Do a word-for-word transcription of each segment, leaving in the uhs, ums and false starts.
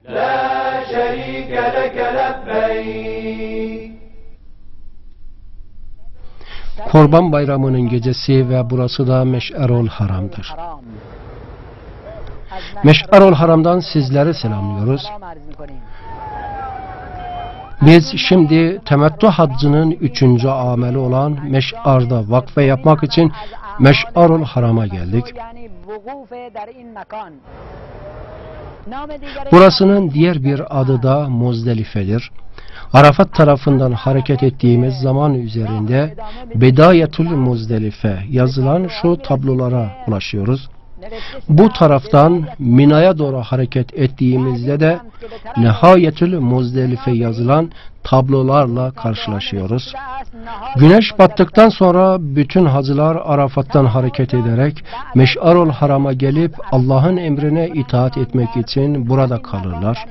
La şerike leke lebbeyk. Kurban Bayramı'nın gecesi ve burası da Meş'arul Haram'dır. Meş'arul Haram'dan sizleri selamlıyoruz. Biz şimdi temettü haccının üçüncü ameli olan Meş'ar'da vakfe yapmak için Meş'arul Haram'a geldik. Burasının diğer bir adı da Muzdelife'dir. Arafat tarafından hareket ettiğimiz zaman üzerinde Bedayetül Muzdelife yazılan şu tablolara ulaşıyoruz. Bu taraftan Mina'ya doğru hareket ettiğimizde de Nihayetül Muzdelife yazılan tablolarla karşılaşıyoruz. Güneş battıktan sonra bütün hacılar Arafat'tan hareket ederek Meş'arul Haram'a gelip Allah'ın emrine itaat etmek için burada kalırlar.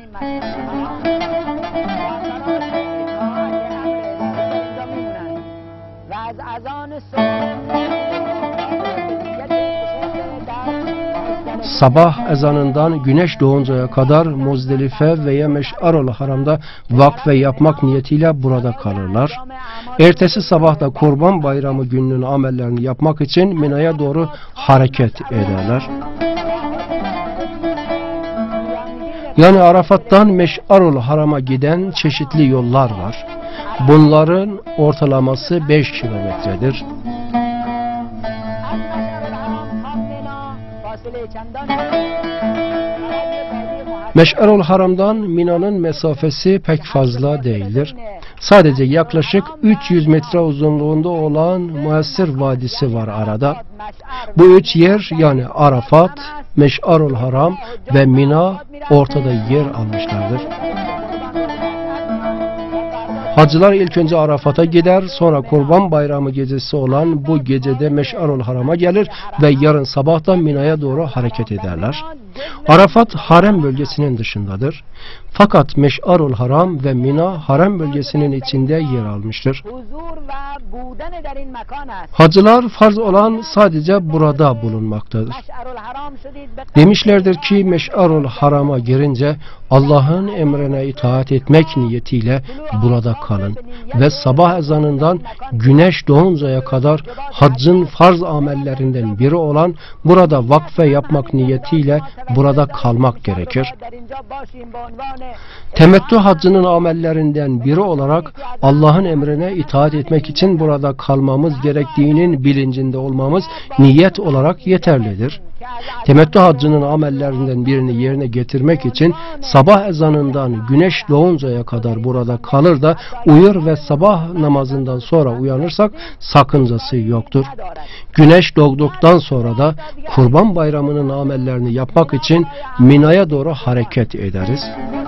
Sabah ezanından güneş doğuncaya kadar Muzdelife veya Meş'arul Haram'da vakfe yapmak niyetiyle burada kalırlar. Ertesi sabah da Kurban Bayramı gününün amellerini yapmak için Mina'ya doğru hareket ederler. Yani Arafat'tan Meş'arul Haram'a giden çeşitli yollar var. Bunların ortalaması beş kilometredir. Meş'arul Haram'dan Mina'nın mesafesi pek fazla değildir. Sadece yaklaşık üç yüz metre uzunluğunda olan Muessir Vadisi var arada. Bu üç yer yani Arafat, Meş'arul Haram ve Mina ortada yer almışlardır. Hacılar ilk önce Arafat'a gider, sonra Kurban Bayramı gecesi olan bu gecede Meş'arul Haram'a gelir ve yarın sabah da Mina'ya doğru hareket ederler. Arafat harem bölgesinin dışındadır. Fakat Meş'arul Haram ve Mina harem bölgesinin içinde yer almıştır. Hacılar farz olan sadece burada bulunmaktadır. Demişlerdir ki Meş'arul Haram'a girince Allah'ın emrine itaat etmek niyetiyle burada kalın ve sabah ezanından güneş doğuncaya kadar haccın farz amellerinden biri olan burada vakfe yapmak niyetiyle burada kalmak gerekir. Temettü haccının amellerinden biri olarak Allah'ın emrine itaat etmek için burada kalmamız gerektiğinin bilincinde olmamız niyet olarak yeterlidir. Temettü haccının amellerinden birini yerine getirmek için sabah ezanından güneş doğuncaya kadar burada kalır da uyur ve sabah namazından sonra uyanırsak sakıncası yoktur. Güneş doğduktan sonra da Kurban Bayramı'nın amellerini yapmak için Mina'ya doğru hareket ederiz.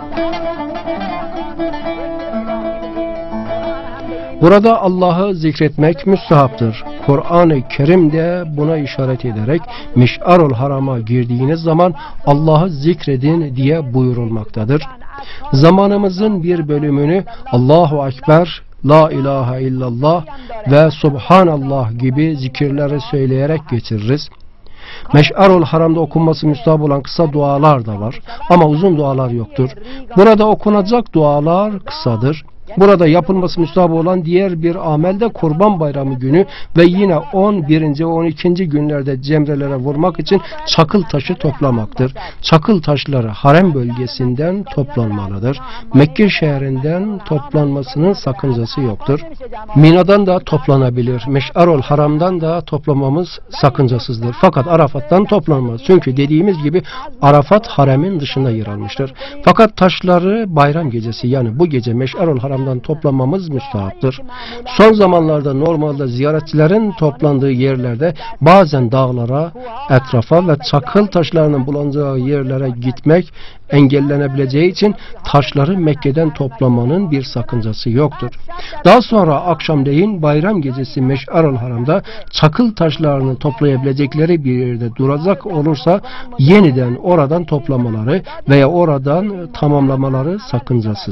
Burada Allah'ı zikretmek müstehaptır. Kur'an-ı Kerim de buna işaret ederek Meş'arul Haram'a girdiğiniz zaman Allah'ı zikredin diye buyurulmaktadır. Zamanımızın bir bölümünü Allahu Ekber, La ilahe illallah ve Subhanallah gibi zikirleri söyleyerek geçiririz. Meş'arul Haram'da okunması müstahap olan kısa dualar da var ama uzun dualar yoktur. Burada okunacak dualar kısadır. Burada yapılması müstahap olan diğer bir amel de Kurban Bayramı günü ve yine on birinci ve on ikinci günlerde cemrelere vurmak için çakıl taşı toplamaktır. Çakıl taşları harem bölgesinden toplanmalıdır. Mekke şehrinden toplanmasının sakıncası yoktur. Mina'dan da toplanabilir. Meş'arul Haram'dan da toplamamız sakıncasızdır. Fakat Arafat'tan toplanmaz. Çünkü dediğimiz gibi Arafat haremin dışında yer almıştır. Fakat taşları bayram gecesi yani bu gece Meş'arul Haram toplamamız müstahaptır. Son zamanlarda normalde ziyaretçilerin toplandığı yerlerde bazen dağlara, etrafa ve çakıl taşlarının bulunacağı yerlere gitmek engellenebileceği için taşları Mekke'den toplamanın bir sakıncası yoktur. Daha sonra akşamleyin bayram gecesi Meş'arul Haram'da çakıl taşlarını toplayabilecekleri bir yerde duracak olursa yeniden oradan toplamaları veya oradan tamamlamaları sakıncasızdır.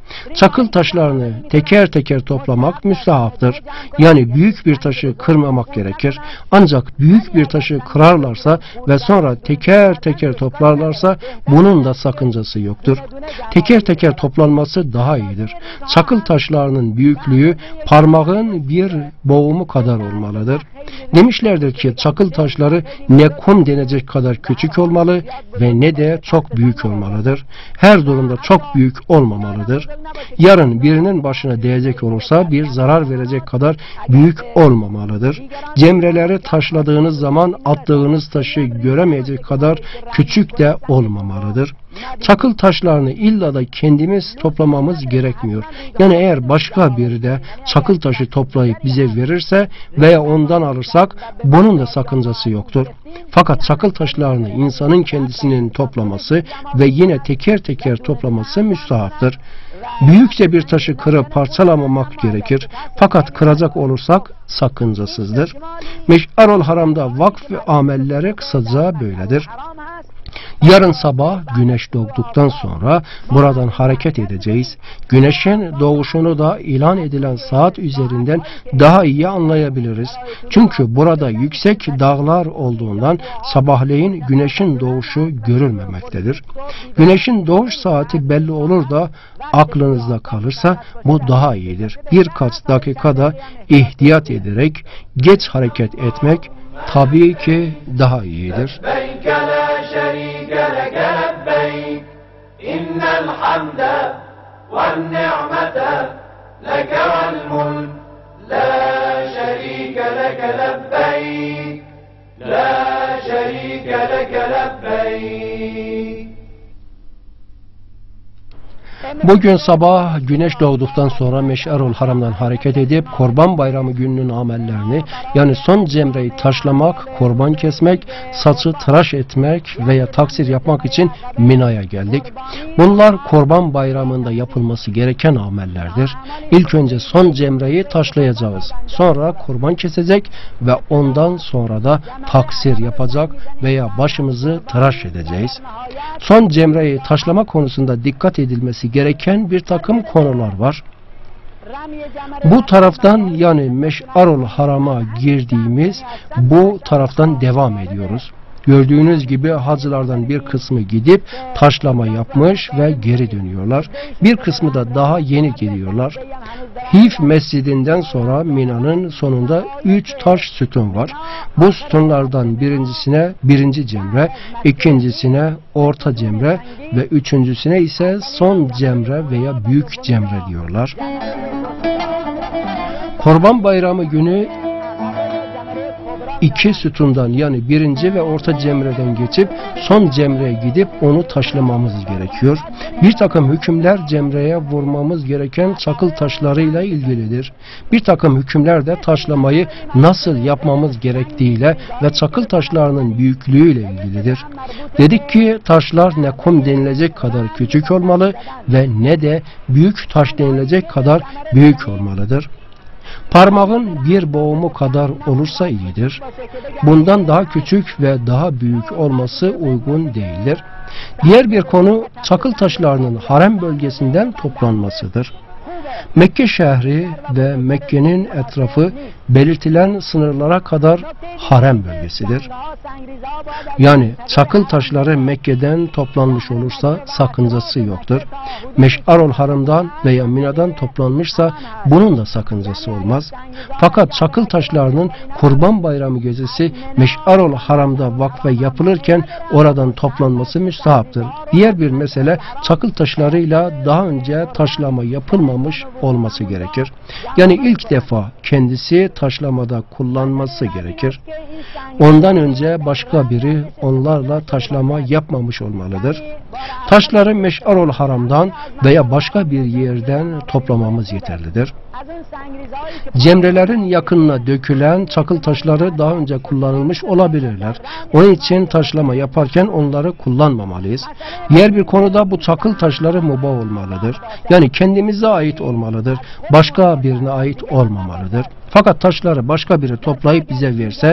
Çakıl taşlarını teker teker toplamak müstahaptır. Yani büyük bir taşı kırmamak gerekir. Ancak büyük bir taşı kırarlarsa ve sonra teker teker toplarlarsa bunun da sakıncası yoktur. Teker teker toplanması daha iyidir. Çakıl taşlarının büyüklüğü parmağın bir boğumu kadar olmalıdır. Demişlerdir ki çakıl taşları ne kum denecek kadar küçük olmalı ve ne de çok büyük olmalıdır. Her durumda çok büyük olmamalıdır. Yarın birinin başına değecek olursa bir zarar verecek kadar büyük olmamalıdır. Cemreleri taşladığınız zaman attığınız taşı göremeyecek kadar küçük de olmamalıdır. Çakıl taşlarını illa da kendimiz toplamamız gerekmiyor. Yani eğer başka biri de çakıl taşı toplayıp bize verirse veya ondan alırsak bunun da sakıncası yoktur. Fakat çakıl taşlarını insanın kendisinin toplaması ve yine teker teker toplaması müstahaptır. Büyükçe bir taşı kırıp parçalamamak gerekir. Fakat kıracak olursak sakıncasızdır. Meş'arul Haram'da vakf ve amelleri kısaca böyledir. Yarın sabah güneş doğduktan sonra buradan hareket edeceğiz. Güneşin doğuşunu da ilan edilen saat üzerinden daha iyi anlayabiliriz. Çünkü burada yüksek dağlar olduğundan sabahleyin güneşin doğuşu görülmemektedir. Güneşin doğuş saati belli olur da aklınızda kalırsa bu daha iyidir. Birkaç dakikada ihtiyat ederek geç hareket etmek tabii ki daha iyidir. İnnel hamde ve ni'mete leke vel mulk la şerike leke lebbeyk la şerike leke lebbeyk. Bugün sabah güneş doğduktan sonra Meş'arul Haram'dan hareket edip Kurban Bayramı gününün amellerini, yani son cemreyi taşlamak, kurban kesmek, saçı tıraş etmek veya taksir yapmak için Mina'ya geldik. Bunlar Kurban Bayramı'nda yapılması gereken amellerdir. İlk önce son cemreyi taşlayacağız. Sonra kurban kesecek ve ondan sonra da taksir yapacak veya başımızı tıraş edeceğiz. Son cemreyi taşlama konusunda dikkat edilmesi gereken bir takım konular var. Bu taraftan, yani Meş'arul Haram'a girdiğimiz bu taraftan devam ediyoruz. Gördüğünüz gibi hacılardan bir kısmı gidip taşlama yapmış ve geri dönüyorlar. Bir kısmı da daha yeni gidiyorlar. Hif mescidinden sonra Mina'nın sonunda üç taş sütun var. Bu sütunlardan birincisine birinci cemre, ikincisine orta cemre ve üçüncüsüne ise son cemre veya büyük cemre diyorlar. Kurban Bayramı günü İki sütundan, yani birinci ve orta cemreden geçip son cemreye gidip onu taşlamamız gerekiyor. Bir takım hükümler cemreye vurmamız gereken çakıl taşlarıyla ilgilidir. Bir takım hükümler de taşlamayı nasıl yapmamız gerektiğiyle ve çakıl taşlarının büyüklüğüyle ilgilidir. Dedik ki taşlar ne kum denilecek kadar küçük olmalı ve ne de büyük taş denilecek kadar büyük olmalıdır. Parmağın bir boğumu kadar olursa iyidir. Bundan daha küçük ve daha büyük olması uygun değildir. Diğer bir konu çakıl taşlarının harem bölgesinden toplanmasıdır. Mekke şehri ve Mekke'nin etrafı belirtilen sınırlara kadar harem bölgesidir. Yani çakıl taşları Mekke'den toplanmış olursa sakıncası yoktur. Meş'arul Haram'dan veya Mina'dan toplanmışsa bunun da sakıncası olmaz. Fakat çakıl taşlarının Kurban Bayramı gecesi Meş'arul Haram'da vakfe yapılırken oradan toplanması müstahaptır. Diğer bir mesele, çakıl taşlarıyla daha önce taşlama yapılmamış olması gerekir. Yani ilk defa kendisi taşlamada kullanması gerekir. Ondan önce başka biri onlarla taşlama yapmamış olmalıdır. Taşları Meş'arul Haram'dan veya başka bir yerden toplamamız yeterlidir. Cemrelerin yakınına dökülen çakıl taşları daha önce kullanılmış olabilirler. Onun için taşlama yaparken onları kullanmamalıyız. Diğer bir konuda bu çakıl taşları mübah olmalıdır. Yani kendimize ait olmalıdır. Başka birine ait olmamalıdır. Fakat taşları başka biri toplayıp bize verse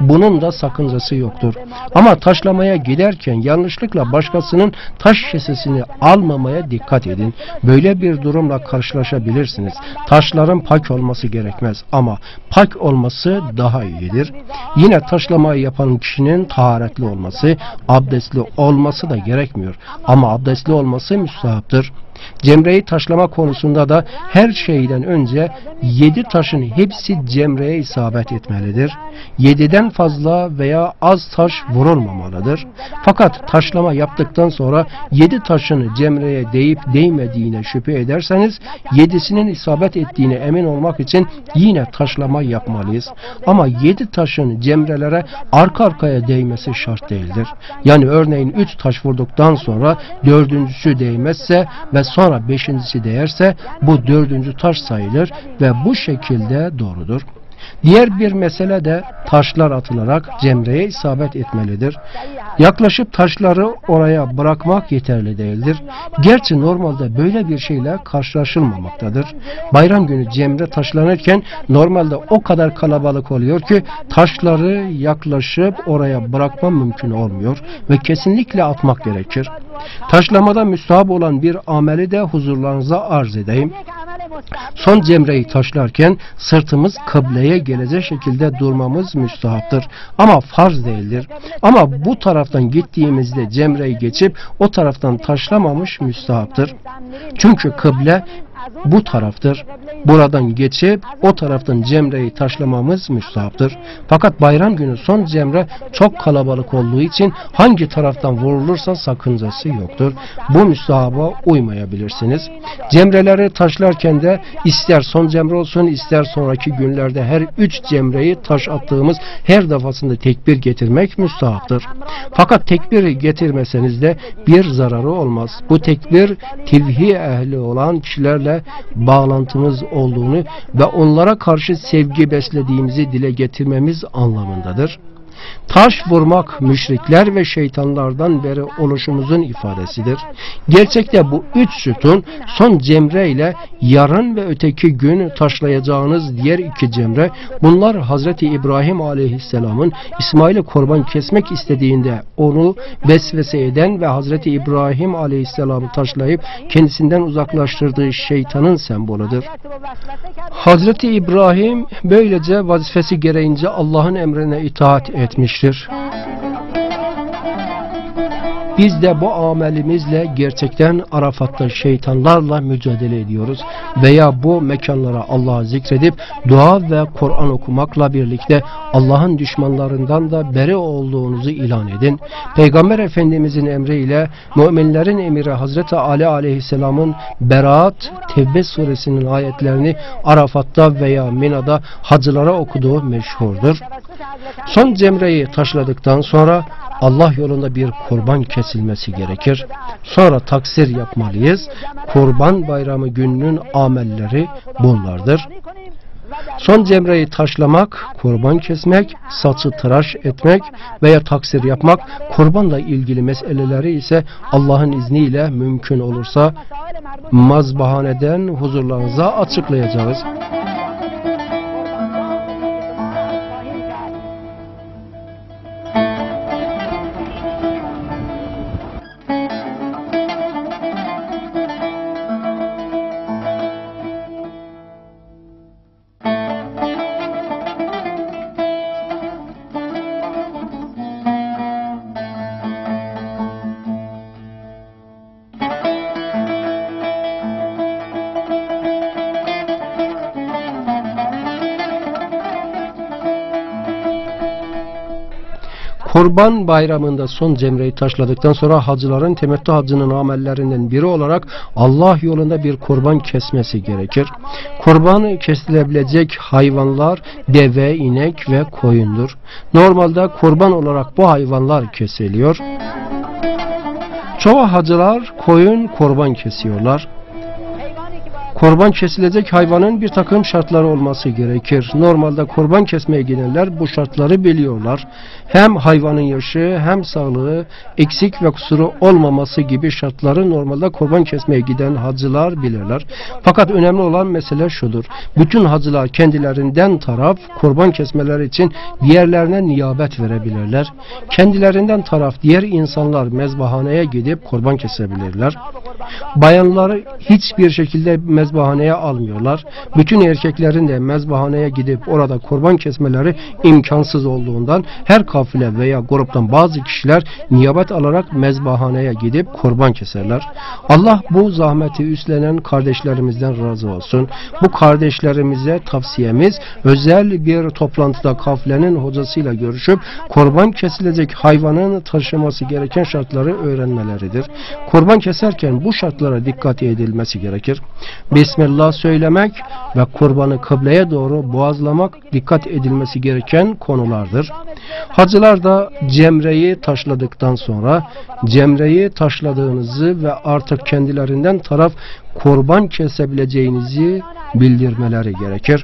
bunun da sakıncası yoktur. Ama taşlamaya giderken yanlışlıkla başkasının taş şişesini almamaya dikkat edin. Böyle bir durumla karşılaşabilirsiniz. Taşların pak olması gerekmez ama pak olması daha iyidir. Yine taşlamayı yapan kişinin taharetli olması, abdestli olması da gerekmiyor. Ama abdestli olması müstahaptır. Cemreyi taşlama konusunda da her şeyden önce yedi taşın hepsi cemreye isabet etmelidir. Yediden fazla veya az taş vurulmamalıdır. Fakat taşlama yaptıktan sonra yedi taşın cemreye değip değmediğine şüphe ederseniz yedisinin isabet ettiğine emin olmak için yine taşlama yapmalıyız. Ama yedi taşın cemrelere arka arkaya değmesi şart değildir. Yani örneğin üç taş vurduktan sonra dördüncüsü değmezse ve sonra beşincisi değerse bu dördüncü taş sayılır ve bu şekilde doğrudur. Diğer bir mesele de taşlar atılarak cemreye isabet etmelidir. Yaklaşıp taşları oraya bırakmak yeterli değildir. Gerçi normalde böyle bir şeyle karşılaşılmamaktadır. Bayram günü cemre taşlanırken normalde o kadar kalabalık oluyor ki taşları yaklaşıp oraya bırakma mümkün olmuyor ve kesinlikle atmak gerekir. Taşlamada müstahap olan bir ameli de huzurlarınıza arz edeyim. Son cemreyi taşlarken sırtımız kıbleye gelecek şekilde durmamız müstahaptır. Ama farz değildir. Ama bu taraftan gittiğimizde cemreyi geçip o taraftan taşlamamış müstahaptır. Çünkü kıble bu taraftır. Buradan geçip o taraftan cemreyi taşlamamız müstahaptır. Fakat bayram günü son cemre çok kalabalık olduğu için hangi taraftan vurulursa sakıncası yoktur. Bu müstahaba uymayabilirsiniz. Cemreleri taşlarken de ister son cemre olsun ister sonraki günlerde her üç cemreyi taş attığımız her defasında tekbir getirmek müstahaptır. Fakat tekbiri getirmeseniz de bir zararı olmaz. Bu tekbir tevhid ehli olan kişilerle bağlantımız olduğunu ve onlara karşı sevgi beslediğimizi dile getirmemiz anlamındadır. Taş vurmak müşrikler ve şeytanlardan beri oluşumuzun ifadesidir. Gerçekte bu üç sütun son cemre ile yarın ve öteki gün taşlayacağınız diğer iki cemre, bunlar Hazreti İbrahim Aleyhisselam'ın İsmail'i kurban kesmek istediğinde onu vesvese eden ve Hazreti İbrahim Aleyhisselam'ı taşlayıp kendisinden uzaklaştırdığı şeytanın sembolüdür. Hazreti İbrahim böylece vazifesi gereğince Allah'ın emrine itaat etmiştir. Biz de bu amelimizle gerçekten Arafat'ta şeytanlarla mücadele ediyoruz veya bu mekanlara Allah'ı zikredip dua ve Kur'an okumakla birlikte Allah'ın düşmanlarından da beri olduğunuzu ilan edin. Peygamber Efendimizin emriyle müminlerin emiri Hazreti Ali Aleyhisselam'ın Berat, Tevbe suresinin ayetlerini Arafat'ta veya Mina'da hacılara okuduğu meşhurdur. Son cemreyi taşladıktan sonra Allah yolunda bir kurban kesilmesi gerekir. Sonra taksir yapmalıyız. Kurban bayramı gününün amelleri bunlardır. Son cemreyi taşlamak, kurban kesmek, saçı tıraş etmek veya taksir yapmak, kurbanla ilgili meseleleri ise Allah'ın izniyle mümkün olursa mazbahaneden huzurlarınıza açıklayacağız. Kurban bayramında son cemreyi taşladıktan sonra hacıların temettü hacının amellerinden biri olarak Allah yolunda bir kurban kesmesi gerekir. Kurban kesilebilecek hayvanlar deve, inek ve koyundur. Normalde kurban olarak bu hayvanlar kesiliyor. Çoğu hacılar koyun kurban kesiyorlar. Kurban kesilecek hayvanın bir takım şartları olması gerekir. Normalde kurban kesmeye gidenler bu şartları biliyorlar. Hem hayvanın yaşı hem sağlığı, eksik ve kusuru olmaması gibi şartları normalde kurban kesmeye giden hacılar bilirler. Fakat önemli olan mesele şudur. Bütün hacılar kendilerinden taraf kurban kesmeleri için diğerlerine niyabet verebilirler. Kendilerinden taraf diğer insanlar mezbahaneye gidip kurban kesebilirler. Bayanları hiçbir şekilde mezbahaneye almıyorlar. Bütün erkeklerin de mezbahaneye gidip orada kurban kesmeleri imkansız olduğundan her kafile veya gruptan bazı kişiler niyabet alarak mezbahaneye gidip kurban keserler. Allah bu zahmeti üstlenen kardeşlerimizden razı olsun. Bu kardeşlerimize tavsiyemiz özel bir toplantıda kafilenin hocasıyla görüşüp kurban kesilecek hayvanın taşıması gereken şartları öğrenmeleridir. Kurban keserken bu şartlara dikkat edilmesi gerekir. Bismillah söylemek ve kurbanı kıbleye doğru boğazlamak dikkat edilmesi gereken konulardır. Hacılar da cemreyi taşladıktan sonra cemreyi taşladığınızı ve artık kendilerinden taraf kurban kesebileceğinizi bildirmeleri gerekir.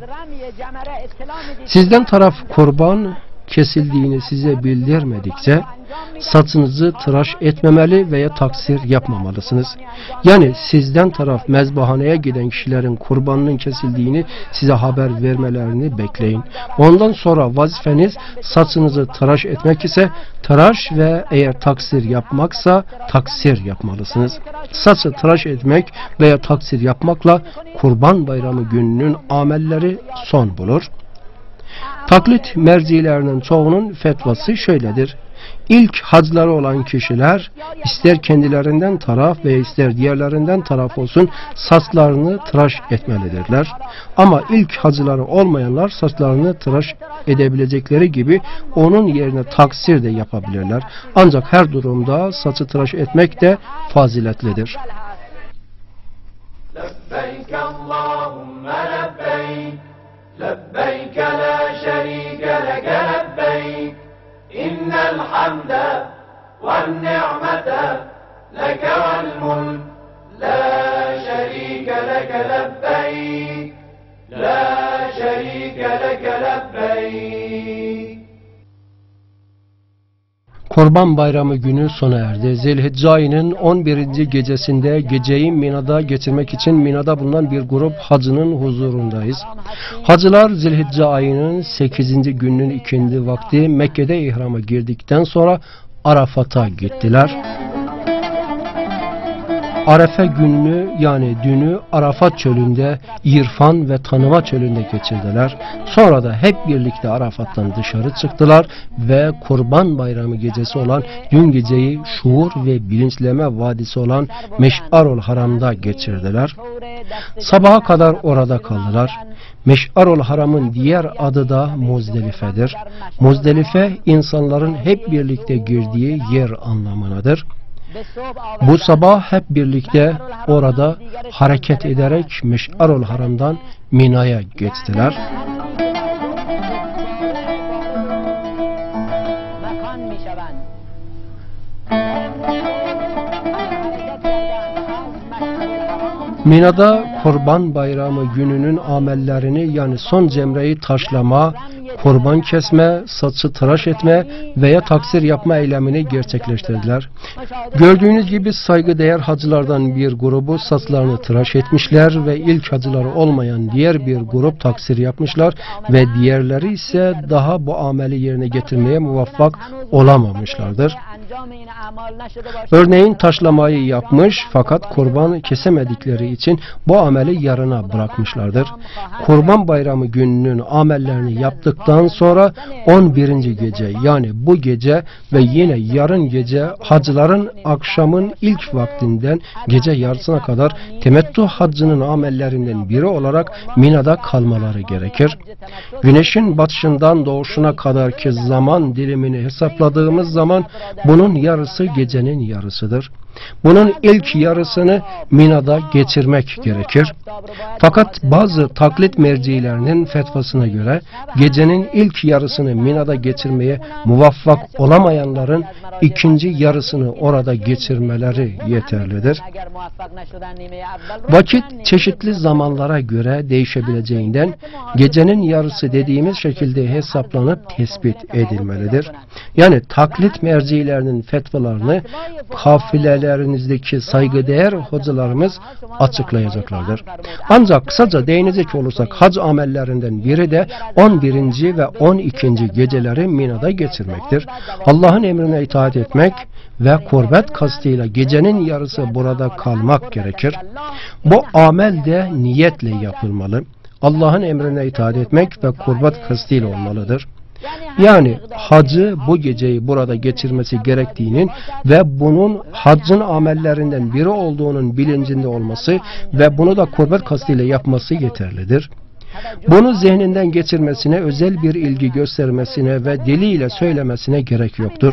Sizden taraf kurban kesildiğini size bildirmedikçe saçınızı tıraş etmemeli veya taksir yapmamalısınız. Yani sizden taraf mezbahaneye giden kişilerin kurbanının kesildiğini size haber vermelerini bekleyin. Ondan sonra vazifeniz saçınızı tıraş etmek ise tıraş ve eğer taksir yapmaksa taksir yapmalısınız. Saçı tıraş etmek veya taksir yapmakla Kurban Bayramı gününün amelleri son bulur. Taklit mercilerinin çoğunun fetvası şöyledir. İlk hacları olan kişiler ister kendilerinden taraf veya ister diğerlerinden taraf olsun saçlarını tıraş etmelidirler. Ama ilk hacıları olmayanlar saçlarını tıraş edebilecekleri gibi onun yerine taksir de yapabilirler. Ancak her durumda saçı tıraş etmek de faziletlidir. لبيك اللهم لبيك لبيك لا شريك لك لبيك إن الحمد والنعمة لك والملك لا شريك لك لبيك لا شريك لك لبيك. Kurban Bayramı günü sona erdi. Zilhicce ayının on birinci gecesinde geceyi Mina'da geçirmek için Mina'da bulunan bir grup hacının huzurundayız. Hacılar Zilhicce ayının sekizinci gününün ikindi vakti Mekke'de ihrama girdikten sonra Arafat'a gittiler. Arefe gününü yani dünü Arafat çölünde, irfan ve tanıma çölünde geçirdiler. Sonra da hep birlikte Arafat'tan dışarı çıktılar ve Kurban Bayramı gecesi olan dün geceyi şuur ve bilinçleme vadisi olan Meş'arul Haram'da geçirdiler. Sabaha kadar orada kaldılar. Meş'arul Haram'ın diğer adı da Muzdelife'dir. Muzdelife insanların hep birlikte girdiği yer anlamındadır. Bu sabah hep birlikte orada hareket ederek Meş'arul Haram'dan Mina'ya geçtiler. Mina'da Kurban Bayramı gününün amellerini yani son cemreyi taşlama, kurban kesme, saçı tıraş etme veya taksir yapma eylemini gerçekleştirdiler. Gördüğünüz gibi saygıdeğer hacılardan bir grubu saçlarını tıraş etmişler ve ilk hacıları olmayan diğer bir grup taksir yapmışlar ve diğerleri ise daha bu ameli yerine getirmeye muvaffak olamamışlardır. Örneğin taşlamayı yapmış fakat kurban kesemedikleri için bu ameli yarına bırakmışlardır. Kurban Bayramı gününün amellerini yaptıktan sonra on birinci gece yani bu gece ve yine yarın gece hacıların akşamın ilk vaktinden gece yarısına kadar temettü haccının amellerinden biri olarak Mina'da kalmaları gerekir. Güneşin batışından doğuşuna kadarki zaman dilimini hesapladığımız zaman bu Bunun yarısı gecenin yarısıdır. Bunun ilk yarısını Mina'da geçirmek gerekir. Fakat bazı taklit mercilerinin fetvasına göre gecenin ilk yarısını Mina'da geçirmeye muvaffak olamayanların ikinci yarısını orada geçirmeleri yeterlidir. Vakit çeşitli zamanlara göre değişebileceğinden gecenin yarısı dediğimiz şekilde hesaplanıp tespit edilmelidir. Yani taklit mercilerinin fetvalarını kafilelerinizdeki saygıdeğer hocalarımız açıklayacaklardır. Ancak kısaca değinecek olursak hac amellerinden biri de on birinci ve on ikinci geceleri Mina'da geçirmektir. Allah'ın emrine itaat etmek ve kurbet kastıyla gecenin yarısı burada kalmak gerekir. Bu amel de niyetle yapılmalı. Allah'ın emrine itaat etmek ve kurbet kastıyla olmalıdır. Yani hacı bu geceyi burada geçirmesi gerektiğinin ve bunun haccın amellerinden biri olduğunun bilincinde olması ve bunu da kurbet kastıyla yapması yeterlidir. Bunu zihninden geçirmesine, özel bir ilgi göstermesine ve diliyle söylemesine gerek yoktur.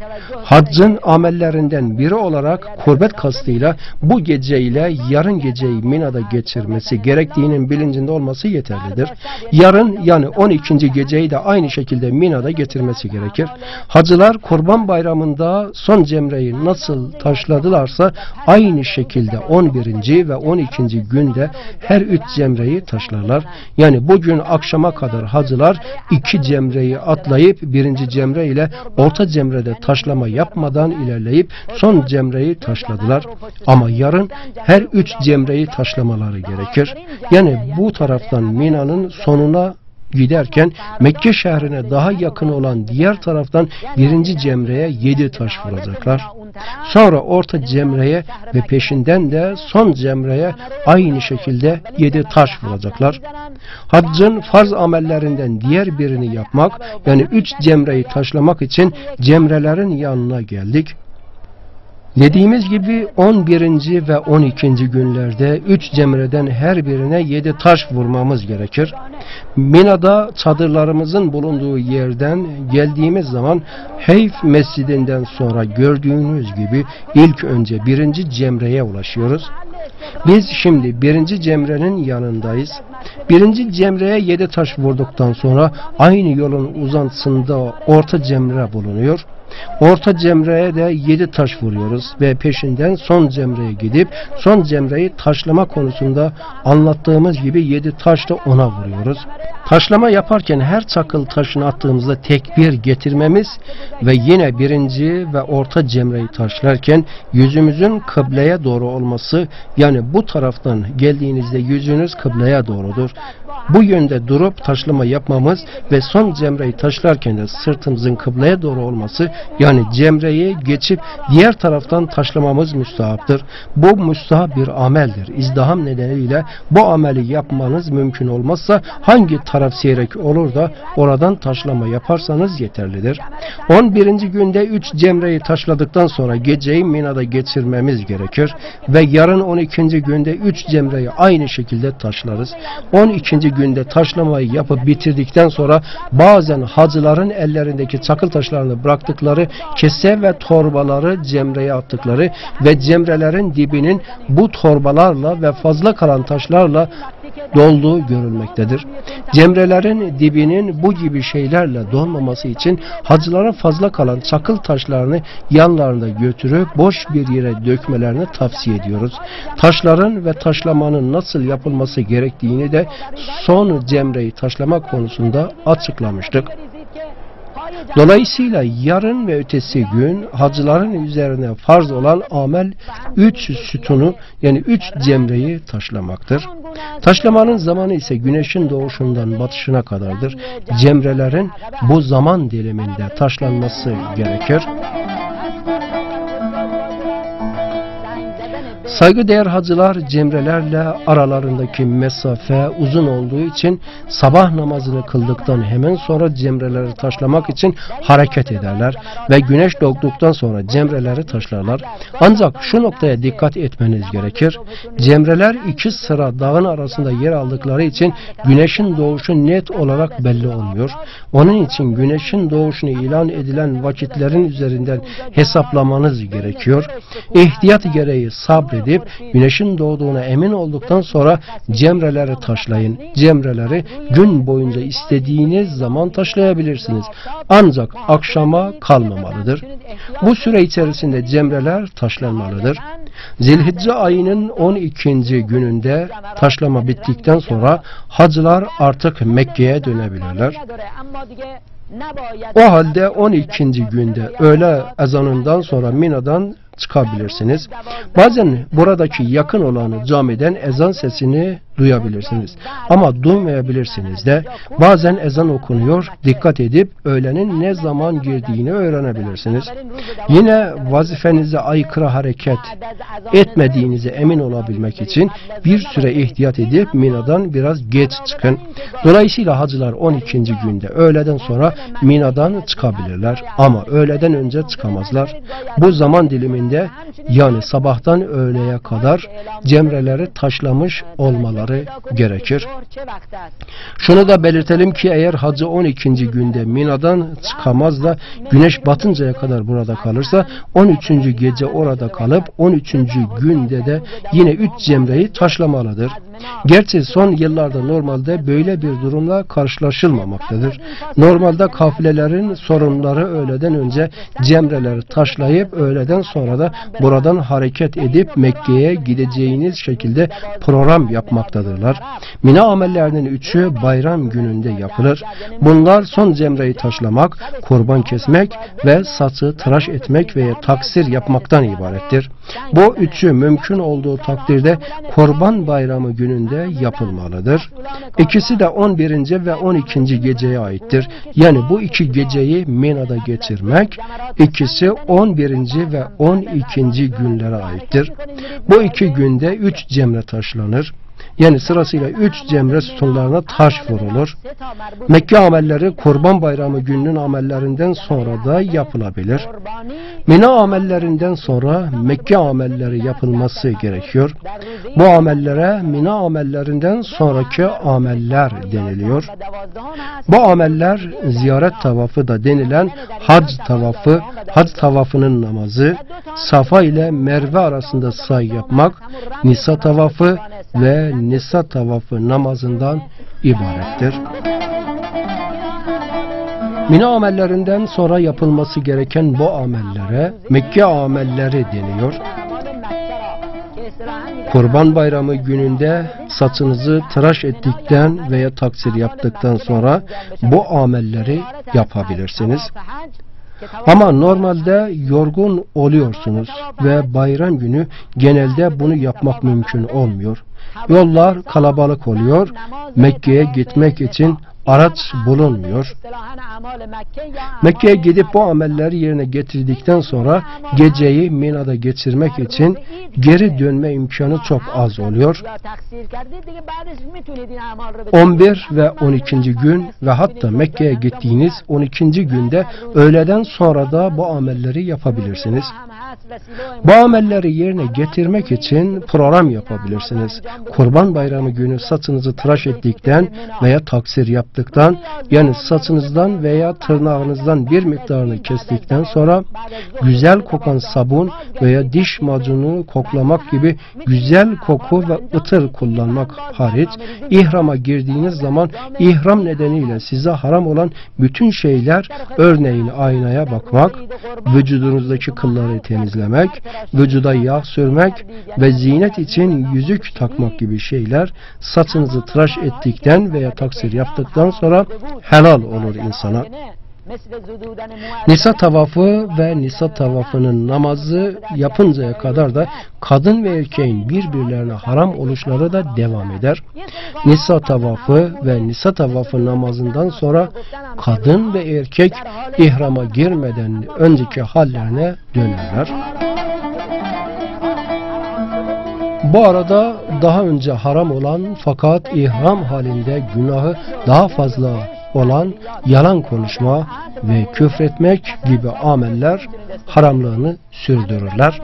Haccın amellerinden biri olarak kurbet kastıyla bu geceyle yarın geceyi Mina'da geçirmesi gerektiğinin bilincinde olması yeterlidir. Yarın yani on ikinci geceyi de aynı şekilde Mina'da getirmesi gerekir. Hacılar Kurban Bayramı'nda son cemreyi nasıl taşladılarsa aynı şekilde on birinci ve on ikinci günde her üç cemreyi taşlarlar. Yani bugün akşama kadar hacılar iki cemreyi atlayıp birinci cemre ile orta cemrede taşlama yapmadan ilerleyip son cemreyi taşladılar. Ama yarın her üç cemreyi taşlamaları gerekir. Yani bu taraftan Mina'nın sonuna giderken Mekke şehrine daha yakın olan diğer taraftan birinci cemreye yedi taş vuracaklar. Sonra orta cemreye ve peşinden de son cemreye aynı şekilde yedi taş vuracaklar. Haccın farz amellerinden diğer birini yapmak, yani üç cemreyi taşlamak için cemrelerin yanına geldik. Dediğimiz gibi on birinci ve on ikinci günlerde üç cemreden her birine yedi taş vurmamız gerekir. Mina'da çadırlarımızın bulunduğu yerden geldiğimiz zaman Heyf Mescidinden sonra gördüğünüz gibi ilk önce birinci cemreye ulaşıyoruz. Biz şimdi birinci cemrenin yanındayız. Birinci cemreye yedi taş vurduktan sonra aynı yolun uzantısında orta cemre bulunuyor. Orta cemreye de yedi taş vuruyoruz ve peşinden son cemreye gidip son cemreyi taşlama konusunda anlattığımız gibi yedi taş da ona vuruyoruz. Taşlama yaparken her çakıl taşını attığımızda tekbir getirmemiz ve yine birinci ve orta cemreyi taşlarken yüzümüzün kıbleye doğru olması, yani bu taraftan geldiğinizde yüzünüz kıbleye doğrudur. Bu yönde durup taşlama yapmamız ve son cemreyi taşlarken de sırtımızın kıbleye doğru olması, yani cemreyi geçip diğer taraftan taşlamamız müstahaptır. Bu müstahap bir ameldir. İzdiham nedeniyle bu ameli yapmanız mümkün olmazsa hangi taraf seyrek olur da oradan taşlama yaparsanız yeterlidir. on birinci günde üç cemreyi taşladıktan sonra geceyi Mina'da geçirmemiz gerekir ve yarın on ikinci günde üç cemreyi aynı şekilde taşlarız. on ikinci günde taşlamayı yapıp bitirdikten sonra bazen hacıların ellerindeki çakıl taşlarını bıraktıkları kese ve torbaları cemreye attıkları ve cemrelerin dibinin bu torbalarla ve fazla kalan taşlarla dolduğu görülmektedir. Cemrelerin dibinin bu gibi şeylerle dolmaması için hacılara fazla kalan çakıl taşlarını yanlarında götürüp boş bir yere dökmelerini tavsiye ediyoruz. Taşların ve taşlamanın nasıl yapılması gerektiğini de son cemreyi taşlama konusunda açıklamıştık. Dolayısıyla yarın ve ötesi gün hacıların üzerine farz olan amel üç sütunu, yani üç cemreyi taşlamaktır. Taşlamanın zamanı ise güneşin doğuşundan batışına kadardır. Cemrelerin bu zaman diliminde taşlanması gerekir. Saygıdeğer hacılar cemrelerle aralarındaki mesafe uzun olduğu için sabah namazını kıldıktan hemen sonra cemreleri taşlamak için hareket ederler ve güneş doğduktan sonra cemreleri taşlarlar. Ancak şu noktaya dikkat etmeniz gerekir. Cemreler iki sıra dağın arasında yer aldıkları için güneşin doğuşu net olarak belli olmuyor. Onun için güneşin doğuşunu ilan edilen vakitlerin üzerinden hesaplamanız gerekiyor. İhtiyat gereği sabredip güneşin doğduğuna emin olduktan sonra cemreleri taşlayın. Cemreleri gün boyunca istediğiniz zaman taşlayabilirsiniz. Ancak akşama kalmamalıdır. Bu süre içerisinde cemreler taşlanmalıdır. Zilhicce ayının on ikinci gününde taşlama bittikten sonra hacılar artık Mekke'ye dönebilirler. O halde on ikinci günde öğle ezanından sonra Mina'dan çıkabilirsiniz. Bazen buradaki yakın olan camiden ezan sesini duyabilirsiniz. Ama duymayabilirsiniz de. Bazen ezan okunuyor. Dikkat edip öğlenin ne zaman girdiğini öğrenebilirsiniz. Yine vazifenize aykırı hareket etmediğinize emin olabilmek için bir süre ihtiyat edip Mina'dan biraz geç çıkın. Dolayısıyla hacılar on ikinci günde öğleden sonra Mina'dan çıkabilirler. Ama öğleden önce çıkamazlar. Bu zaman diliminde yani sabahtan öğleye kadar cemreleri taşlamış olmaları gerekir. Şunu da belirtelim ki eğer hacı on ikinci günde Mina'dan çıkamaz da güneş batıncaya kadar burada kalırsa on üçüncü gece orada kalıp on üçüncü günde de yine üç cemreyi taşlamalıdır. Gerçi son yıllarda normalde böyle bir durumla karşılaşılmamaktadır. Normalde kafilelerin sorunları öğleden önce cemreleri taşlayıp öğleden sonra da buradan hareket edip Mekke'ye gideceğiniz şekilde program yapmaktadırlar. Mina amellerinin üçü bayram gününde yapılır. Bunlar son cemreyi taşlamak, kurban kesmek ve saçı tıraş etmek veya taksir yapmaktan ibarettir. Bu üçü mümkün olduğu takdirde kurban bayramı gününde yapılmalıdır. İkisi de on birinci ve on ikinci geceye aittir. Yani bu iki geceyi Mina'da geçirmek, ikisi on birinci ve on ikinci günlere aittir. Bu iki günde üç cemre taşlanır. Yani sırasıyla üç cemre sütunlarına taş vurulur. Mekke amelleri Kurban Bayramı gününün amellerinden sonra da yapılabilir. Mina amellerinden sonra Mekke amelleri yapılması gerekiyor. Bu amellere Mina amellerinden sonraki ameller deniliyor. Bu ameller ziyaret tavafı da denilen hac tavafı, hac tavafının namazı, Safa ile Merve arasında say yapmak, Nisa tavafı ve Nisa tavafı namazından ibarettir. Mina amellerinden sonra yapılması gereken bu amellere Mekke amelleri deniyor. Kurban Bayramı gününde saçınızı tıraş ettikten veya taksir yaptıktan sonra bu amelleri yapabilirsiniz. Ama normalde yorgun oluyorsunuz ve bayram günü genelde bunu yapmak mümkün olmuyor. Yollar kalabalık oluyor. Mekke'ye gitmek için araç bulunmuyor. Mekke'ye gidip bu amelleri yerine getirdikten sonra geceyi Mina'da geçirmek için geri dönme imkanı çok az oluyor. on bir ve on ikinci gün ve hatta Mekke'ye gittiğiniz on ikinci günde öğleden sonra da bu amelleri yapabilirsiniz. Bu amelleri yerine getirmek için program yapabilirsiniz. Kurban Bayramı günü saçınızı tıraş ettikten veya taksir yaptıktan, yani saçınızdan veya tırnağınızdan bir miktarını kestikten sonra güzel kokan sabun veya diş macunu koklamak gibi güzel koku ve ıtır kullanmak hariç, ihrama girdiğiniz zaman ihram nedeniyle size haram olan bütün şeyler, örneğin aynaya bakmak, vücudunuzdaki kılları temizlemek, vücuda yağ sürmek ve zinet için yüzük takmak gibi şeyler saçınızı tıraş ettikten veya taksir yaptıktan sonra helal olur insana. Nisa tavafı ve Nisa tavafının namazı yapıncaya kadar da kadın ve erkeğin birbirlerine haram oluşları da devam eder. Nisa tavafı ve Nisa tavafı namazından sonra kadın ve erkek ihrama girmeden önceki hallerine dönerler. Bu arada daha önce haram olan fakat ihram halinde günahı daha fazla olan yalan konuşma ve küfretmek gibi ameller haramlığını sürdürürler.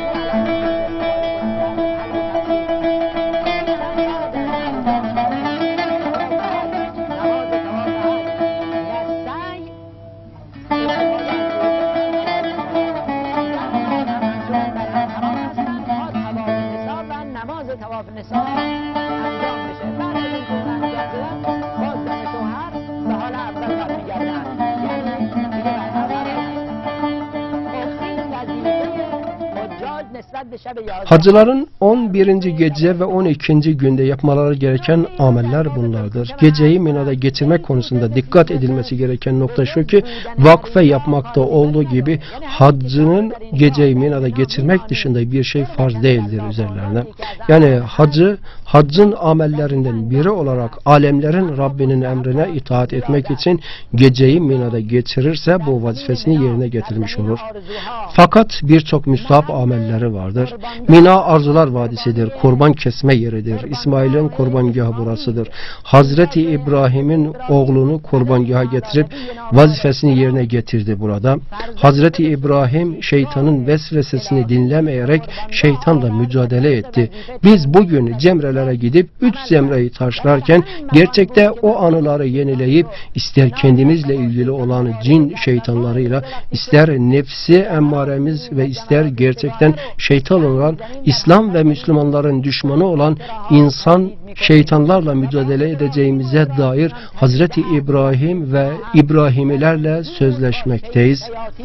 Hacıların on birinci gece ve on ikinci günde yapmaları gereken ameller bunlardır. Geceyi Mina'da geçirmek konusunda dikkat edilmesi gereken nokta şu ki, vakfe yapmakta olduğu gibi haccının geceyi Mina'da geçirmek dışında bir şey farz değildir üzerlerine. Yani hacı, haccın amellerinden biri olarak alemlerin Rabbinin emrine itaat etmek için geceyi Mina'da geçirirse bu vazifesini yerine getirmiş olur. Fakat birçok müstahap amelleri vardır. Mina Arzular Vadisi'dir, kurban kesme yeridir. İsmail'in kurbangahı burasıdır. Hazreti İbrahim'in oğlunu kurbangaha getirip vazifesini yerine getirdi burada. Hazreti İbrahim şeytanın vesvesesini dinlemeyerek şeytanla mücadele etti. Biz bugün cemrelere gidip üç zemreyi taşlarken gerçekte o anıları yenileyip ister kendimizle ilgili olan cin şeytanlarıyla, ister nefsi emmaremiz ve ister gerçekten şeytan olan İslam ve Müslümanların düşmanı olan insan şeytanlarla mücadele edeceğimize dair Hazreti İbrahim ve İbrahimilerle sözleşmekteyiz.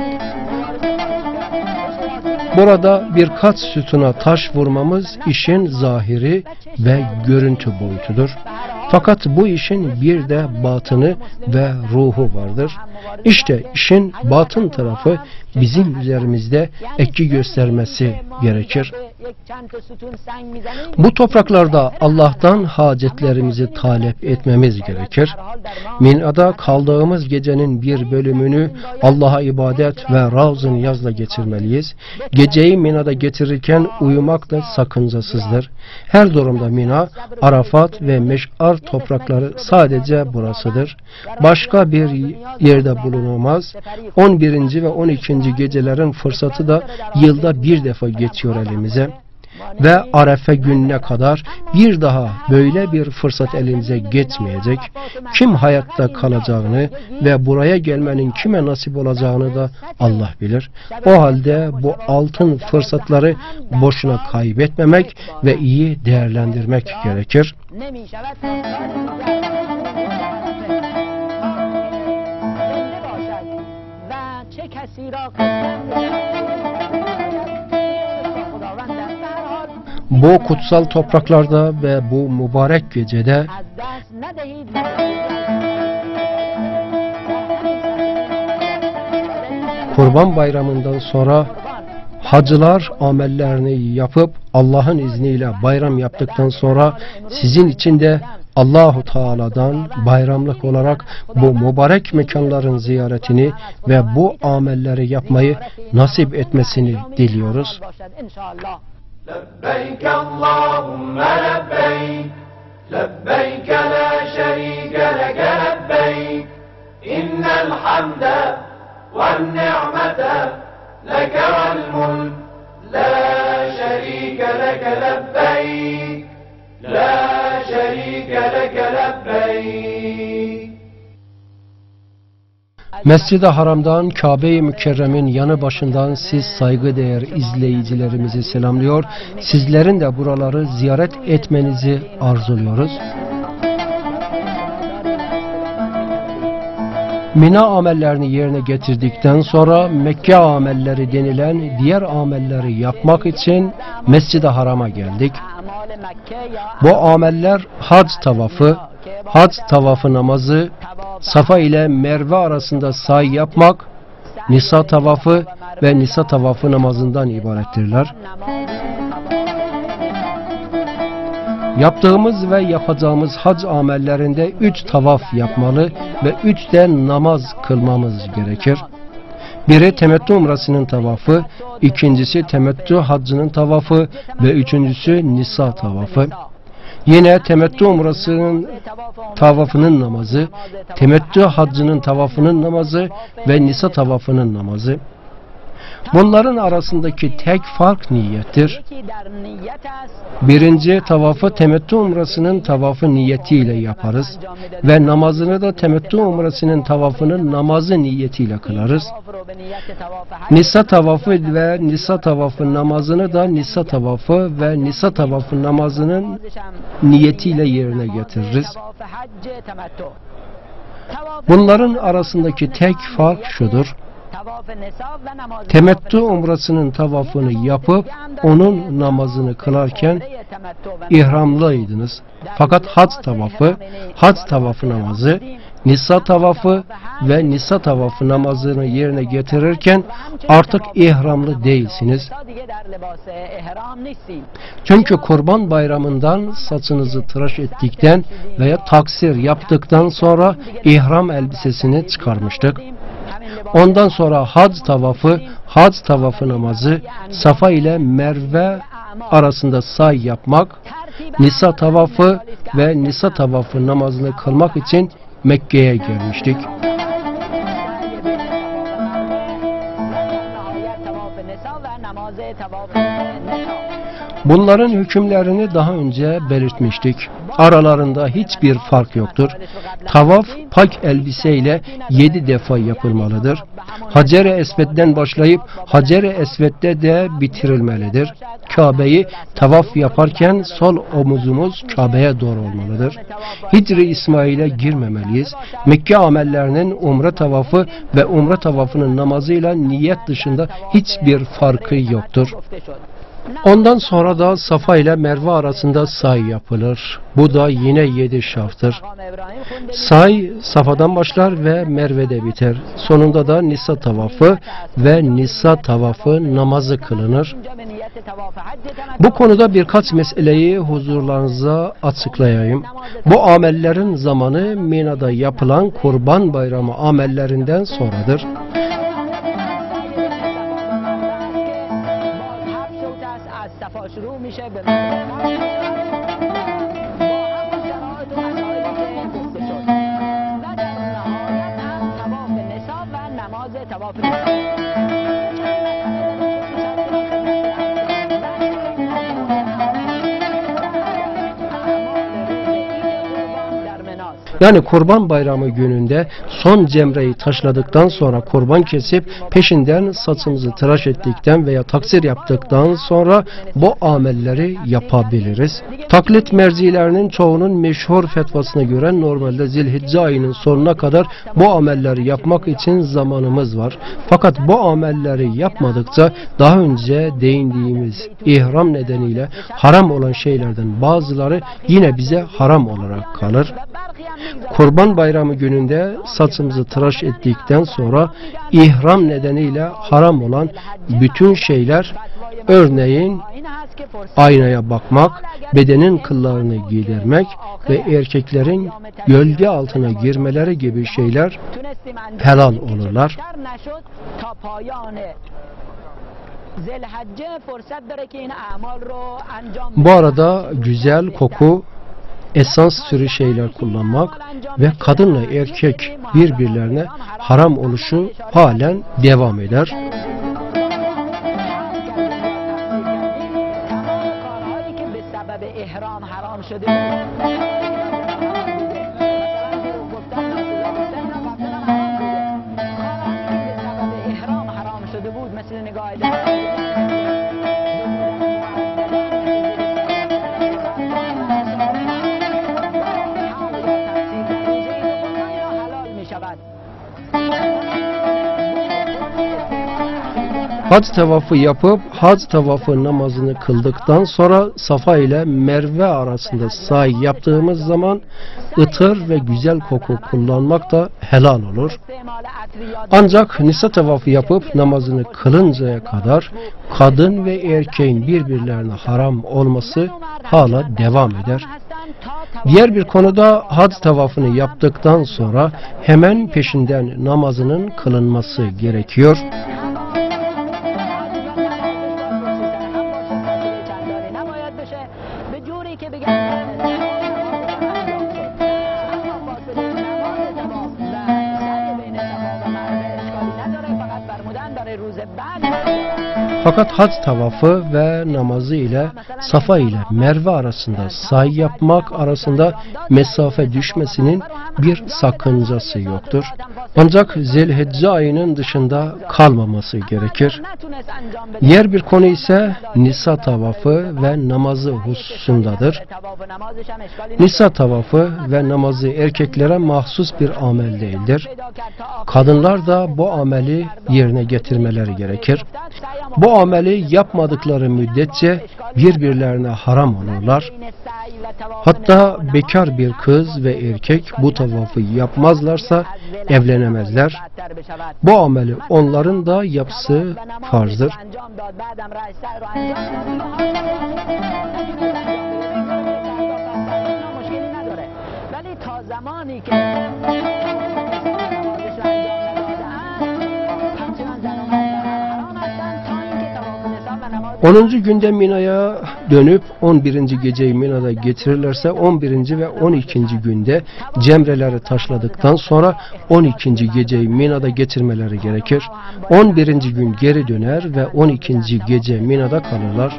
Burada birkaç sütuna taş vurmamız işin zahiri ve görüntü boyutudur. Fakat bu işin bir de batını ve ruhu vardır. İşte işin batın tarafı bizim üzerimizde etki göstermesi gerekir. Bu topraklarda Allah'tan hacetlerimizi talep etmemiz gerekir. Mina'da kaldığımız gecenin bir bölümünü Allah'a ibadet ve Ravz-ı Niyaz'la geçirmeliyiz. Geceyi Mina'da geçirirken uyumak da sakıncasızdır. Her durumda Mina, Arafat ve Meş'ar toprakları sadece burasıdır. Başka bir yerde bulunamaz. on birinci ve on ikinci gecelerin fırsatı da yılda bir defa geçiyor elimize. Ve Arefe gününe kadar bir daha böyle bir fırsat elimize geçmeyecek. Kim hayatta kalacağını ve buraya gelmenin kime nasip olacağını da Allah bilir. O halde bu altın fırsatları boşuna kaybetmemek ve iyi değerlendirmek gerekir. Bu kutsal topraklarda ve bu mübarek gecede Kurban Bayramı'ndan sonra hacılar amellerini yapıp Allah'ın izniyle bayram yaptıktan sonra sizin için de Allahu Teala'dan bayramlık olarak bu mübarek mekanların ziyaretini ve bu amelleri yapmayı nasip etmesini diliyoruz. لبيك اللهم لبيك لبيك لا شريك لك لبيك إن الحمد والنعمة لك والملك لا شريك لك لبيك لا شريك لك لبيك. Mescid-i Haram'dan, Kabe-i Mükerrem'in yanı başından siz saygıdeğer izleyicilerimizi selamlıyor. Sizlerin de buraları ziyaret etmenizi arzuluyoruz. Mina amellerini yerine getirdikten sonra Mekke amelleri denilen diğer amelleri yapmak için Mescid-i Haram'a geldik. Bu ameller hac tavafı, hac tavafı namazı, Safa ile Merve arasında sa'i yapmak, Nisa tavafı ve Nisa tavafı namazından ibarettirler. Yaptığımız ve yapacağımız hac amellerinde üç tavaf yapmalı ve üç de namaz kılmamız gerekir. Biri temettü umrasının tavafı, ikincisi temettü haccının tavafı ve üçüncüsü nisa tavafı. Yine temettü umrasının tavafının namazı, temettü haccının tavafının namazı ve nisa tavafının namazı. Bunların arasındaki tek fark niyettir. Birinci tavafı temettü umrasının tavafı niyetiyle yaparız ve namazını da temettü umrasının tavafının namazı niyetiyle kılarız. Nisa tavafı ve nisa tavafı namazını da nisa tavafı ve nisa tavafı namazının niyetiyle yerine getiririz. Bunların arasındaki tek fark şudur: temettü umrasının tavafını yapıp onun namazını kılarken ihramlıydınız. Fakat hac tavafı, hac tavafı namazı, nisa tavafı ve nisa tavafı namazını yerine getirirken artık ihramlı değilsiniz. Çünkü Kurban Bayramı'ndan saçınızı tıraş ettikten veya taksir yaptıktan sonra ihram elbisesini çıkarmıştık. Ondan sonra hac tavafı, hac tavafı namazı, Safa ile Merve arasında say yapmak, nisa tavafı ve nisa tavafı namazını kılmak için Mekke'ye gelmiştik. Bunların hükümlerini daha önce belirtmiştik. Aralarında hiçbir fark yoktur. Tavaf pak elbiseyle yedi defa yapılmalıdır. Hacer-i Esved'den başlayıp Hacer-i Esved'de de bitirilmelidir. Kabe'yi tavaf yaparken sol omuzumuz Kabe'ye doğru olmalıdır. Hicr-i İsmail'e girmemeliyiz. Mekke amellerinin umre tavafı ve umre tavafının namazıyla niyet dışında hiçbir farkı yoktur. Ondan sonra da Safa ile Merve arasında say yapılır. Bu da yine yedi şarttır. Say Safa'dan başlar ve Merve'de biter. Sonunda da nisa tavafı ve nisa tavafı namazı kılınır. Bu konuda birkaç meseleyi huzurlarınıza açıklayayım. Bu amellerin zamanı Mina'da yapılan Kurban Bayramı amellerinden sonradır. شروع میشه به Yani Kurban Bayramı gününde son cemreyi taşladıktan sonra kurban kesip peşinden saçımızı tıraş ettikten veya taksir yaptıktan sonra bu amelleri yapabiliriz. Taklit mercilerinin çoğunun meşhur fetvasına göre normalde Zilhicce ayının sonuna kadar bu amelleri yapmak için zamanımız var. Fakat bu amelleri yapmadıkça daha önce değindiğimiz ihram nedeniyle haram olan şeylerden bazıları yine bize haram olarak kalır. Kurban Bayramı gününde saçımızı tıraş ettikten sonra ihram nedeniyle haram olan bütün şeyler, örneğin aynaya bakmak, bedenin kıllarını giydirmek ve erkeklerin gölge altına girmeleri gibi şeyler helal olurlar. Bu arada güzel koku, esans türü şeyler kullanmak ve kadınla erkek birbirlerine haram oluşu halen devam eder. Hac tavafı yapıp hac tavafı namazını kıldıktan sonra Safa ile Merve arasında sa'i yaptığımız zaman ıtır ve güzel koku kullanmak da helal olur. Ancak nisa tavafı yapıp namazını kılıncaya kadar kadın ve erkeğin birbirlerine haram olması hala devam eder. Diğer bir konuda hac tavafını yaptıktan sonra hemen peşinden namazının kılınması gerekiyor. Fakat hac tavafı ve namazı ile Safa ile Merve arasında sa'i yapmak arasında mesafe düşmesinin bir sakıncası yoktur. Ancak Zilhicce ayının dışında kalmaması gerekir. Diğer bir konu ise Nisa tavafı ve namazı hususundadır. Nisa tavafı ve namazı erkeklere mahsus bir amel değildir. Kadınlar da bu ameli yerine getirmeleri gerekir. Bu ameli yapmadıkları müddetçe birbirlerine haram olurlar. Hatta bekar bir kız ve erkek bu tavafı yapmazlarsa evlenemezler. Bu ameli onların da yapısı farzdır. onuncu günde Mina'ya dönüp on birinci geceyi Mina'da getirirlerse on birinci ve on ikinci günde cemreleri taşladıktan sonra on ikinci geceyi Mina'da getirmeleri gerekir. on birinci gün geri döner ve on ikinci gece Mina'da kalırlar.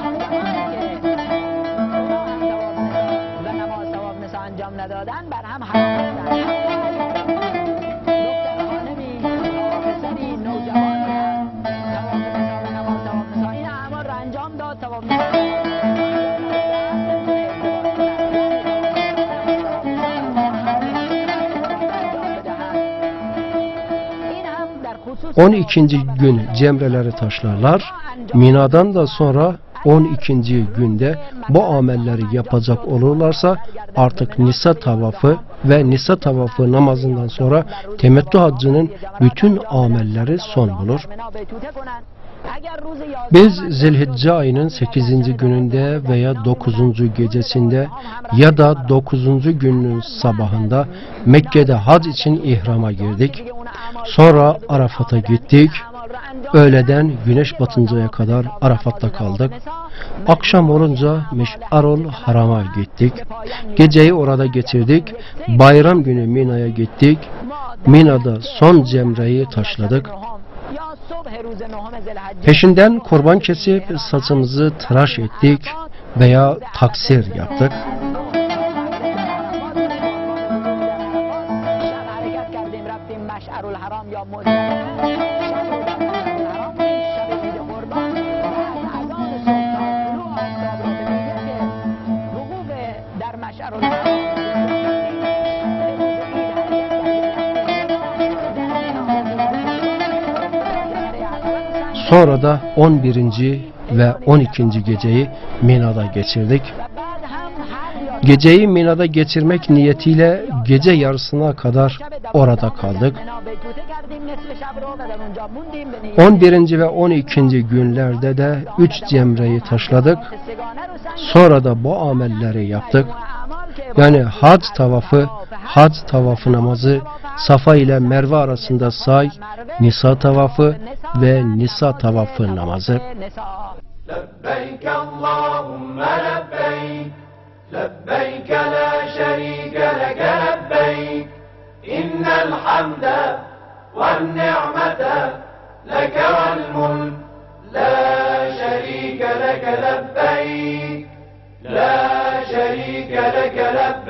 on ikinci gün cemreleri taşlarlar. Mina'dan da sonra on ikinci günde bu amelleri yapacak olurlarsa artık Nisa tavafı ve Nisa tavafı namazından sonra temettü haccının bütün amelleri son bulur. Biz Zilhicce ayının sekizinci gününde veya dokuzuncu gecesinde ya da dokuzuncu günün sabahında Mekke'de hac için ihrama girdik. Sonra Arafat'a gittik. Öğleden güneş batıncaya kadar Arafat'ta kaldık. Akşam olunca Meş'arul Haram'a gittik. Geceyi orada geçirdik. Bayram günü Mina'ya gittik. Mina'da son cemreyi taşladık. Peşinden kurban kesip saçımızı tıraş ettik veya taksir yaptık. Sonra da on birinci ve on ikinci geceyi Mina'da geçirdik. Geceyi Mina'da geçirmek niyetiyle gece yarısına kadar orada kaldık. on birinci ve on ikinci günlerde de üç cemreyi taşladık. Sonra da bu amelleri yaptık. Yani hac tavafı, hac tavafı namazı, Safa ile Merve arasında say, Nisa tavafı ve Nisa tavafı namazı. Lebbeyk Allahümme lebbeyk, lebbeyk la şerike leke lebbeyk, innel hamde vel ni'mete leke vel mulk, la şerike leke lebbeyk, la şerike leke lebbeyk.